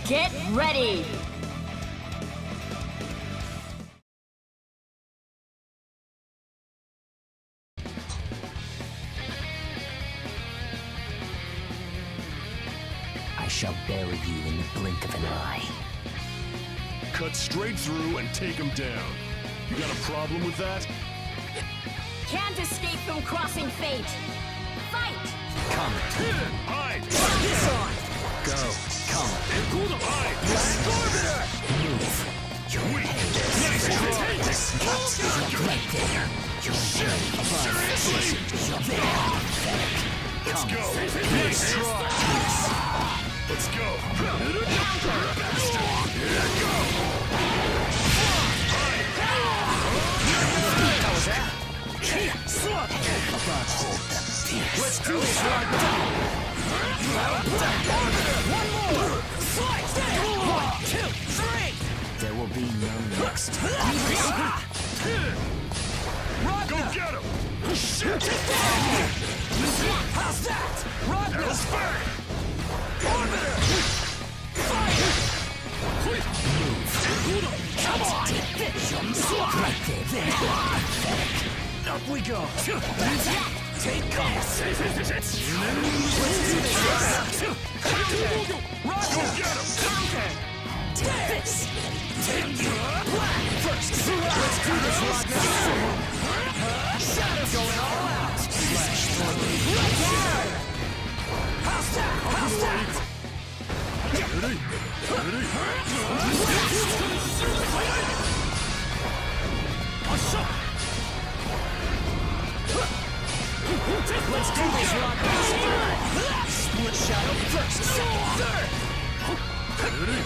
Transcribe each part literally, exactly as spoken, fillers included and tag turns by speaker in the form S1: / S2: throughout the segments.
S1: Get ready!
S2: I shall bury you in the blink of an eye.
S3: Cut straight through and take him down. You got a problem with that?
S1: Can't escape from crossing fate. Fight!
S2: Come.
S3: Hide!
S2: This on! Go. Come.
S3: Hide!
S2: Move. Your head is cut. You're right there. Your head above. You're there.
S3: Let's
S2: Come.
S3: go!
S2: Nice try.
S3: Let's go!
S1: Counter!
S3: Here go!
S2: How was that? Let's do this right now. One more. One, two, three. There will be no next.
S3: Go get him! Shit!
S2: How's that?
S3: Hell's back!
S2: Orbiter! Fire! Move. Come on! Right there, there. Up we go. Take cover. Let's do this. Rock
S3: Go get him!
S2: counter. Take this. Take black first. Let's do this rock now. Shadow going all out. Flash through. Right there. How's that? How's that?
S3: Ready? Ready?
S2: Let's do this, rock. Split shadow first. Third.
S3: Ready?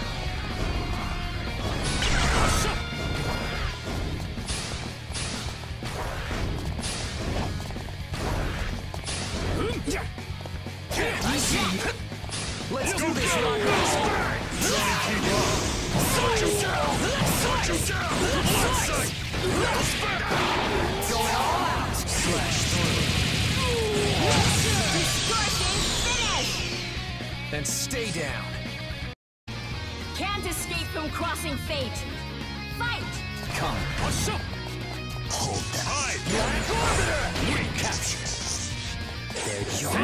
S2: Let's do this, rock.
S3: Such you down! Such you down! One sight!
S2: Going all out. Slash through.
S1: Distortion finish!
S2: And stay down.
S1: Can't escape from crossing fate. Fight!
S2: Come. Hold them.
S3: Hide!
S2: We capture. They're yours.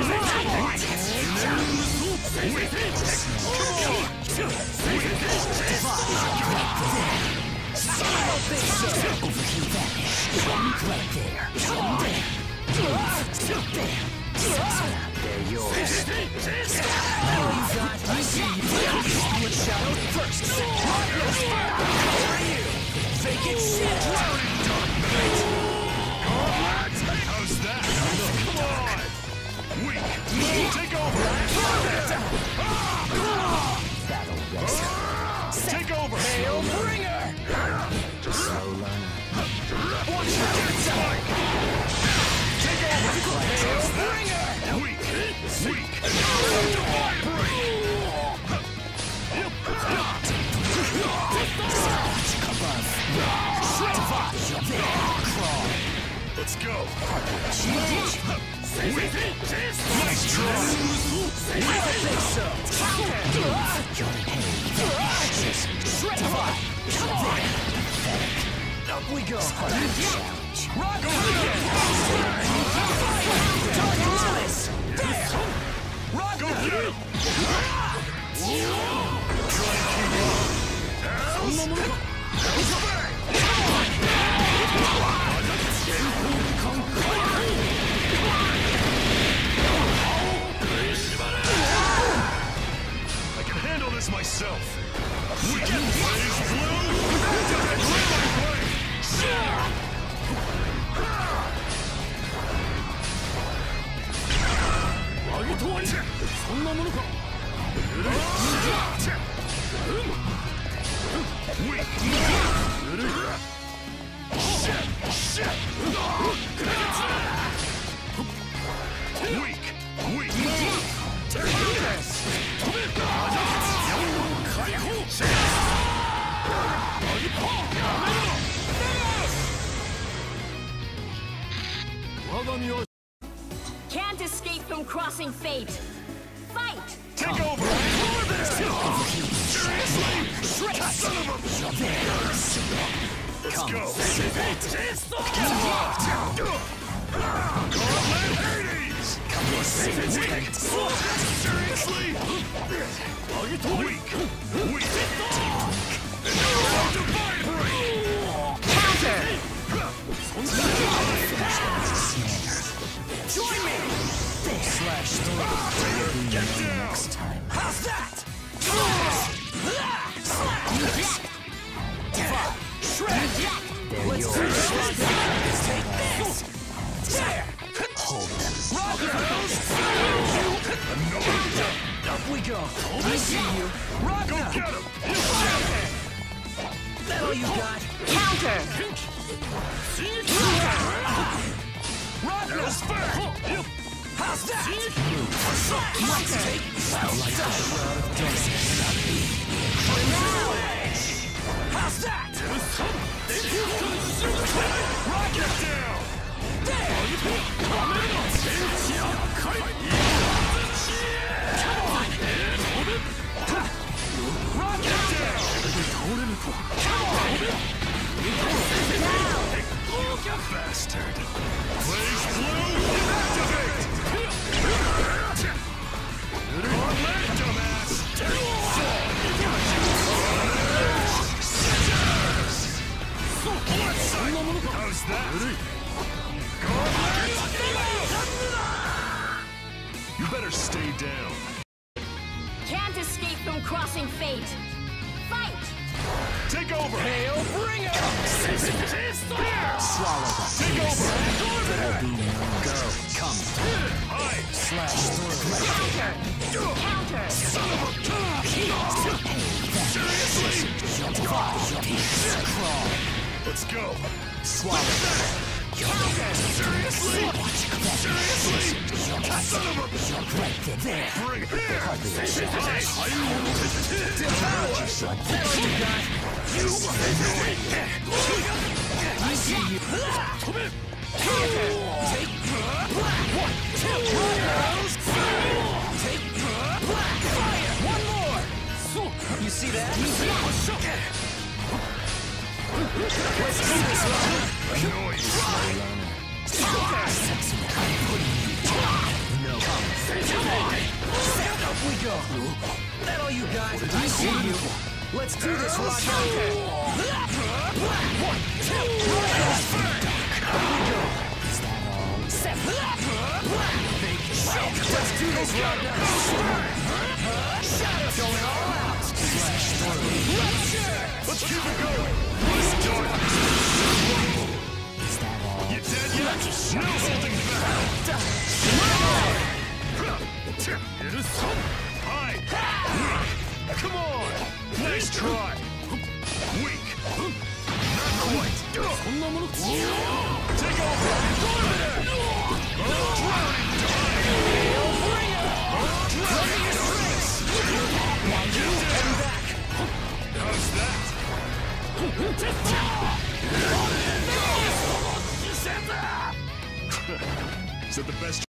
S2: Overview vanish. Right there. They're yours. Now you got I see you. Split shadow first. Vacant shit.
S3: How's that? Come on! Weak! Take over!
S2: Battle rest.
S3: Take over!
S2: Hail bringer! Slow learner. Watch your side!
S3: Take over!
S2: Hail bringer!
S3: Weak! Weak!
S2: Above. Crawl.
S3: Let's go!
S2: Nice try! I don't think so! Your head. Divide. Come on! Up we go! Challenge. Rock Darkness! There! Rock
S3: Go get him! Try and keep up! I can handle this myself! We can blaze blue! Weak! Weak! Take this!
S1: Can't escape from crossing fate. Fight!
S3: Take over!
S2: Overview
S3: Let's
S2: Come.
S3: go. Hades! Seriously? Weak. Weak. Divine break!
S1: Counter!
S2: Join me! Slash through.
S3: Get down!
S2: Next time. How's that? Shred! Let's do this. Take this! There! Hold them. Rock Up we go. I see you. Rock
S3: Go get him!
S2: That all you got?
S1: Counter!
S2: Rock
S3: That was fair!
S2: How's that?
S1: Counter!
S2: How's that?
S3: Rock it down!
S2: Rock it down!
S3: Bastard! Blaze blue, activate! On that, dumbass! How's that? You better stay down.
S1: Can't escape from crossing fate. Fight!
S3: Take over!
S2: Hail, bring it!
S3: Swallow them. Take over!
S2: Go, come.
S3: Hide!
S2: Slash through.
S1: Counter! Counter!
S3: Son of a... Seriously?
S2: Crawl.
S3: Let's go!
S2: Swallow.
S1: Counter!
S3: Seriously? Seriously? Son of a...
S2: Right there.
S3: Bring it here!
S2: I see you.
S1: Counter!
S2: Take one, two, take fire. One more. You see that? Let's do this one.
S3: Noise!
S2: No. Up we go. That all you got? I see you. Let's do this, Rock. One, two, up we go. Is that all? Set. Let's do this, Rock. Shadow going all out. Slash through.
S3: Let's keep it going! Let's do it!
S2: Is that all?
S3: You dead yet? No holding back! Hide! Come on! Nice try! Weak! Not quite! Take over! Drowning dive! Drowning dive! Get down! How's that? Is that the best?